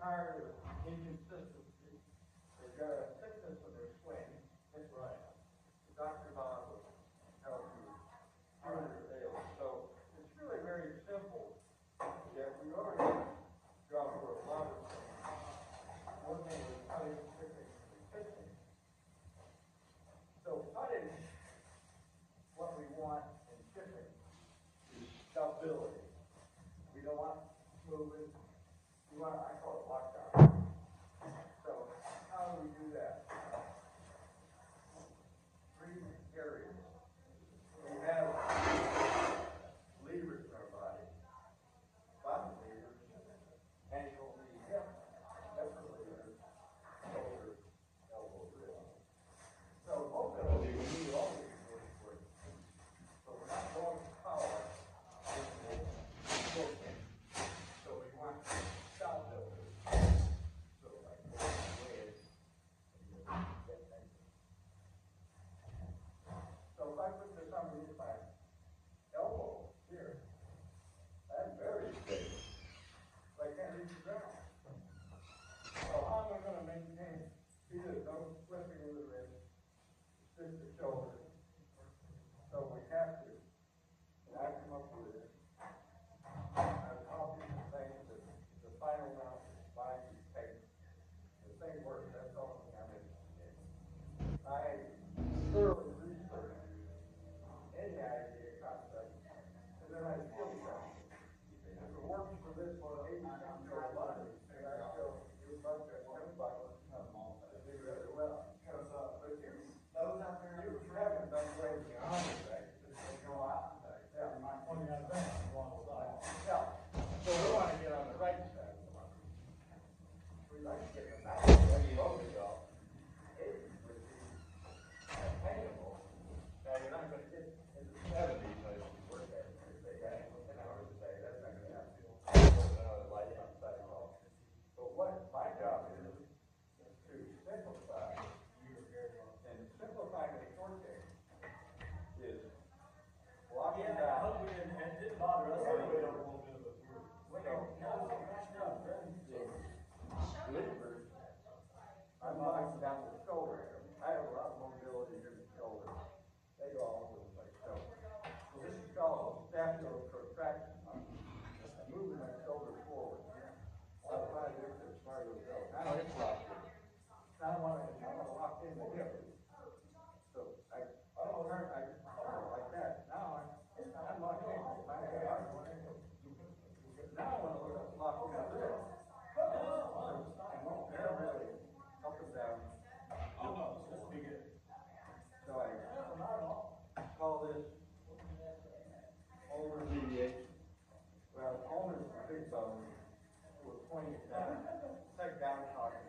tired of inconsistency. They've got a sickness in their swing. That's right. The Dr. Bob will tell you how to fail. So it's really very simple. Yet we already gone through a lot of things. One thing is cutting, stripping, and fixing. So cutting, what we want in shipping is stability. We don't want movement. We want, I call it lockdown. So how do we do that? Three areas. We have levers in our body. Bottom levers, ankle, knee, hip. Upper levers, shoulder, elbow, wrist. So mobility, we need all these things for it. So we're not going to power. So we want stop builders. So like ways. So if I put this underneath my elbow here, I'm very stable. But I can't reach the ground. So how am I going to maintain? See this, no flipping of the wrist, just the shoulder. So we have to. And I come up with this. I'm copying the things that the final round is mine to take. The thing works, that's all I'm interested in. I thoroughly research any idea, concept, and then I feel something. If it works for this one, 80 cents or a lot, and I feel you buck at $10, I do really well. But you, those out there, you haven't done great in the army, right? They go out. Yeah. Yeah. So we want to get on the right side of the line. We like to get in the back when you always go. It would be attainable. Now you're not going to get in the 70s as you work at it. If they got 10 hours a day, that's not going to happen. Another light outside of all. But what my job is to simplify. And simplifying the short game is walking down. It didn't bother us. Levers, I'm locking down the shoulder. I have a lot of mobility in the shoulder. They go all over the place. So this is called scapular protraction. I'm moving my shoulder forward. I'll try to do it as far as it goes. Now it's locked in. Now I want to lock in the hip. So I turn like that. Now I'm locked in. Now I want to lock in the wrist. Up and down. So I call this ulnar deviation. Well, ulnar is the big bone. We're pointing it down. It's like down talking.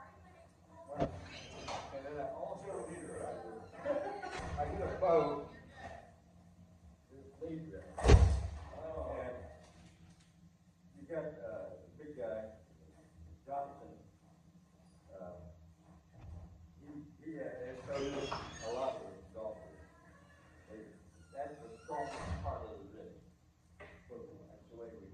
And then I also I get a bow. This lead there. And you got the big guy, Johnson. He has showed a lot of golfers. That's the strongest part of the wrist. That's the way we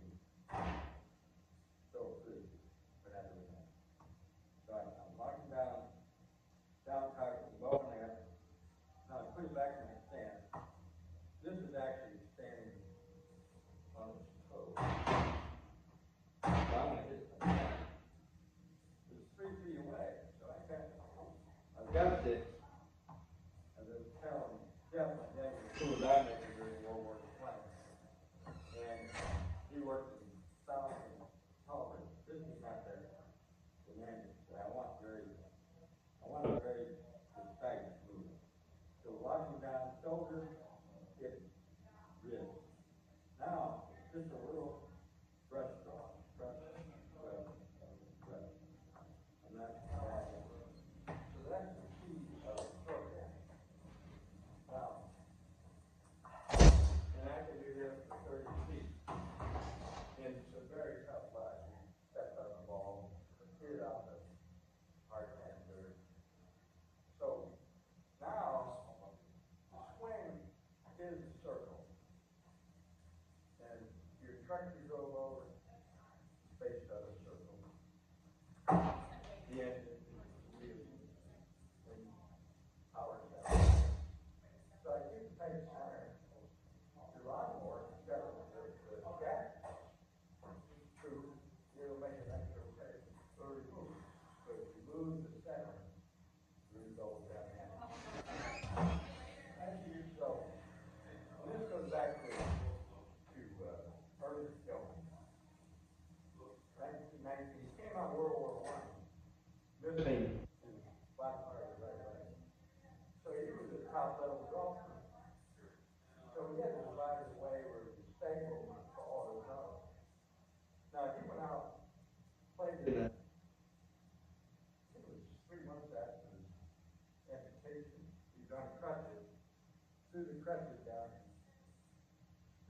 go through. But that's what we have. So I'm locking down target, low and there. Now I put it back in the stand. This is actually standing on its toes. So I'm going to hit the stand. It's 3 feet away, so I've got this. As I was telling Jeff, my dad was a cool diamond during World War II. And he worked in South and Holland. This is not there. The man, I want a very stagnant movement. So locking down shoulder, hip, wrist. Now, just a little brush stroke. And that's so that's the key of the program. Now, and I can do this for 30 feet. And it's a very tough line. Step on the ball, hit it out the hard hand dirt. So now the swing is a circle. And your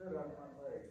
stood on one leg,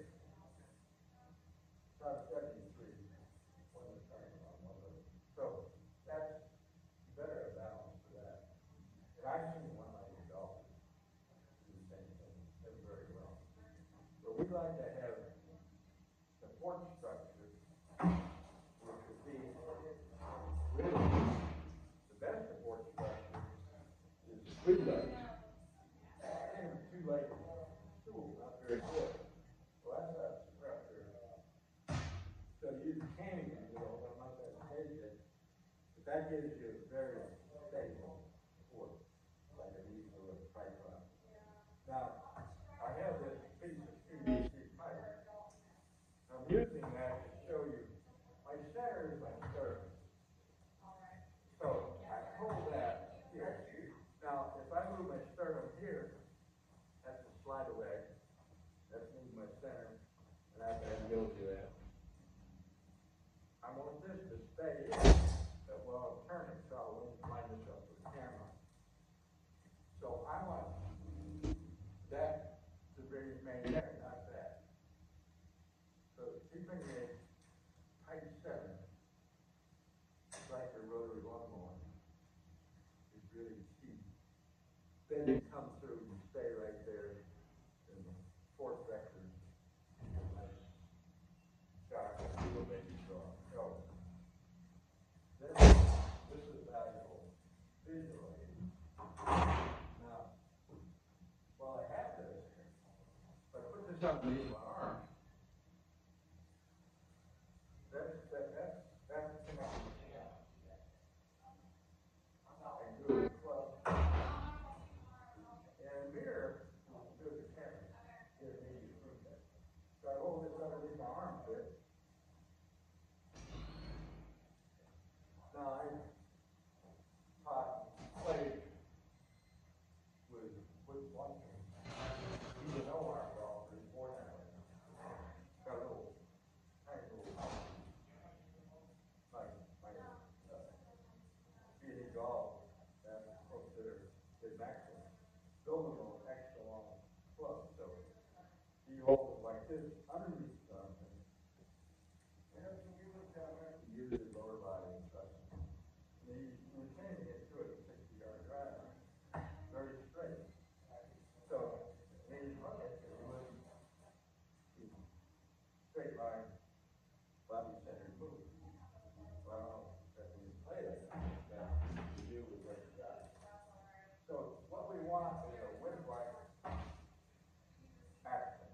about 73, when the turn on one leg. So that's better balance for that. And I've seen one-legged dolphins do the same thing, do very well. But we like to have support structure, which would be really the best support structure is three legs. And two-legged stool, not very good. Well, that's a structure. So you can use it, although not that basic, but that gives you a very stable support, like a piece of a tripod. Now, I have this piece of PVC pipe. I'm using that to show you my center is my sternum. So I hold that here. Now, if I move my sternum here, that's a slide away. That's moving my center, and I can go to that. I want this to stay in, but while I'm turning, so I won't line this up with the camera. So I want that to remain there, not that. So keeping a tight center, like a rotary lawnmower, is really key. Then you come through and stay right there in the fourth vector. Shot, little baby draw. So this is valuable visual aid. Now, while I have this, if I put this underneath my arm, that's connected. I do it club. And here, do the camera. Here, maybe prove that. So I hold this underneath my armpit. Now I played with one thing. Even though our golf is more than got a little tiny little like beating golf that folks that are good maximum building on extra long club. So you hold it like this underneath the arm. And if you look down there, you use your lower body and stuff. You can't get to it 60-yard drive. Very straight. So when you run it, you would straight line, body center move. Well, that when you play it, you do with what you got. So what we want is a whip-like action.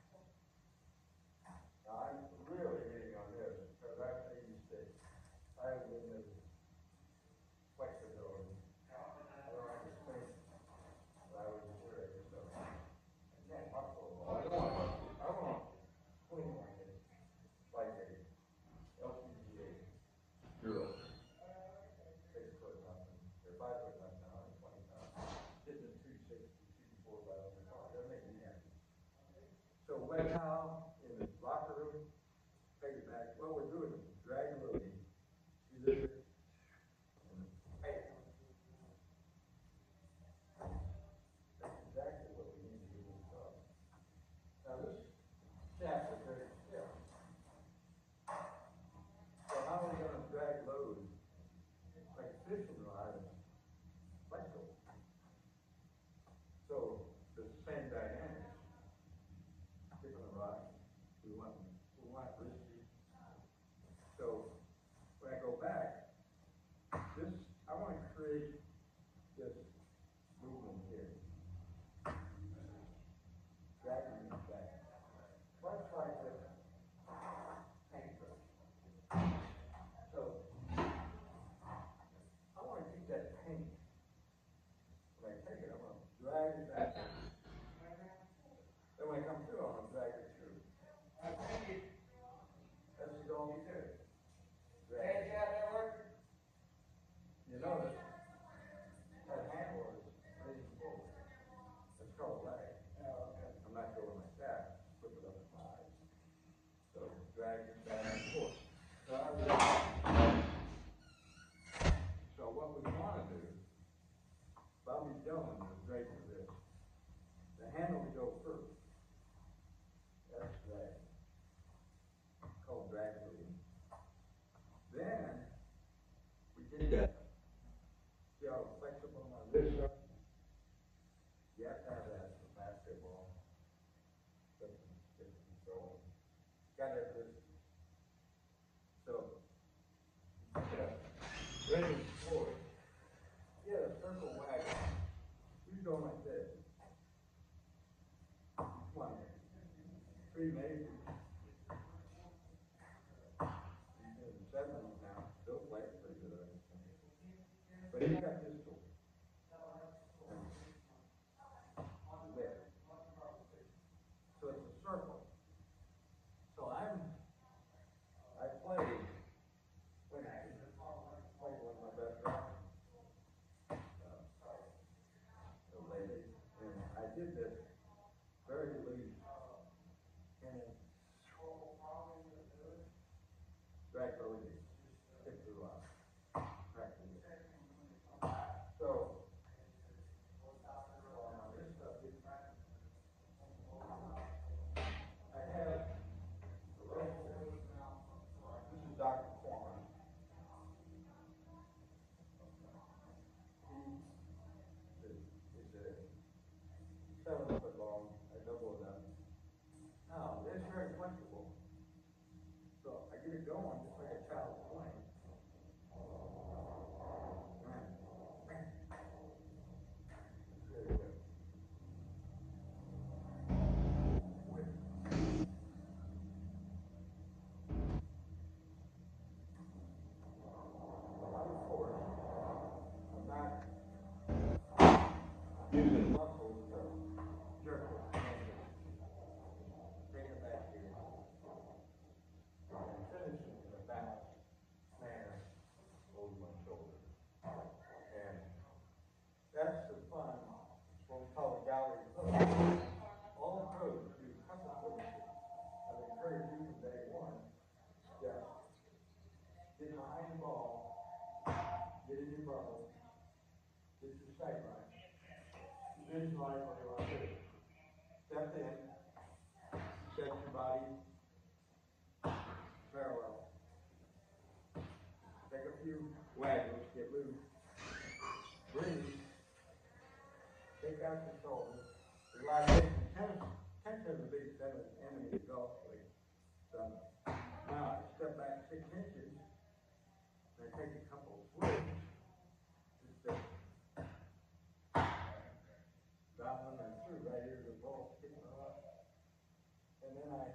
Now I'm really hitting on this because I'm 86. I have limited flexibility. I don't have to think that I was sure of so I can't muscle. I don't want to. I want to swing like a LPGA girl. 6 foot nothing. Or 5 foot nothing now. I'm 20 pounds. Hitting a 260, shooting 4 by the car. That makes me happy. So wet towel in the locker room, take it back. What we're doing is drag loading. See this? Hey. That's exactly what we need to do in the club. Now this shaft is very stiff. So how are we going to drag load like a fishing rod is flexible? So the same dynamics. Skipping the rod, we want risky. So when I go back, this I want to create this movement here. Dragging it back. Much like this paintbrush. So I want to keep that paint. When I take it, I'm going to drag it back. Then when I come through, I'm going to drag it through. That's all you do. Drag it. You notice that handle is leaning forward. It's called lag. I'm not going like that. Flip it up in my eyes. So drag it back and forth. So what we want to do, Bobby Dillon was great for this. The handle to go first. See that? See how flexible my wrists are? You have to have that for basketball. So, got it. So, ready for it. Yeah, circle wagon. You go like this. Come on. Pretty amazing. He's in the 70s now. Still playing pretty good. But he got this tool. There. So it's a circle. So I played when I played one of my best rounds. Lately, and I did this very loose, and then drag the lead, skip through the line, practice. So, this stuff, I have the rope. This is Dr. Quan. It's a 7-foot long. I double it up. Now, it's very flexible. So I get it going just like a child playing. Using muscles to jerk it. Take it back here. And finish it in a balanced manner over my shoulder. And that's the fun. It's what we call a gallery pose. All pros do couple poses. I would encourage you from day one. Just get behind the ball, get in your bubble, get your sight line. Visualize what you want to do. Step in, set your body parallel. Take a few waggles, get loose. Breathe. Take out your shoulders. Relaxation. Tension is a big enemy of golf. So now step back 6 inches. And take a couple of swings. Just down and through right here, the ball kicking up. And then I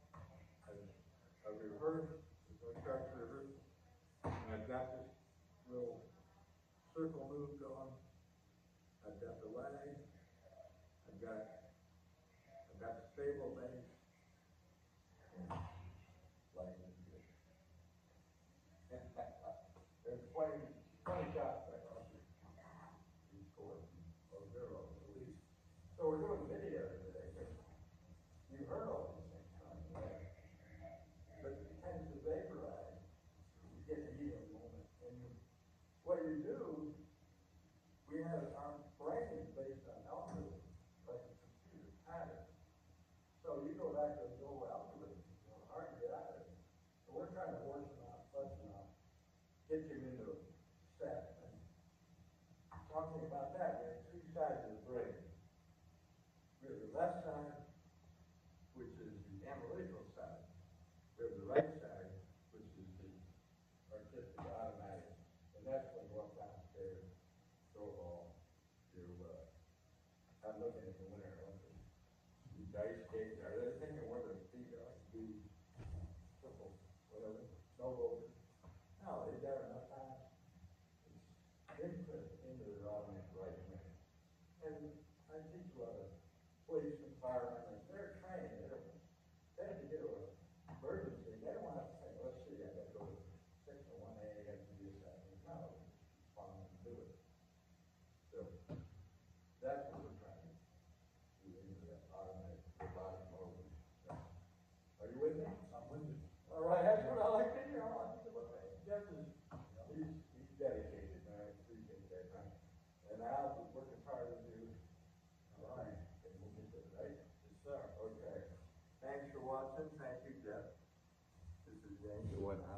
reverse. I start to reverse. And I've got this little circle move going. I've got the leg. I've got the stable base. And like this. There's 20 shots right off. You scored 0 at least. So we're doing video today. You've heard all these things. But it tends to vaporize. You get the heat of the moment. And what you do, we have our brain is based on algorithms, like a computer pattern. So you go back to the old algorithms, hard to get out of it. So we're trying to work them out, flush them out, get you into a set. And talking about that, we have 2 sides of the brain. We have the left side, which is the analytical side. We have the right side, which is the artistic, automatic. And that's when you walk downstairs, throw a ball. I'm looking at the Winter Olympics. These ice skates, are they thinking where their feet are? Do triple, whatever, snowboarders? No, they've got enough time. It's input into their automatic right hand. And I teach a lot of police and firemen, they're trained. They have to get to an emergency. They don't want to say, let's see, I got to go to 601A, I got to do this, that. No, it's fun to do it. So that's what we're trying to do into that automatic robotic mode. Are you with me? I'm with you. All right, that's what I like to hear. Jeff he's dedicated, and I appreciate that. And Al is working hard to do. All right, and we'll get this right. Yes, sir. Okay. Thanks for watching. Thank you, Jeff. This is James.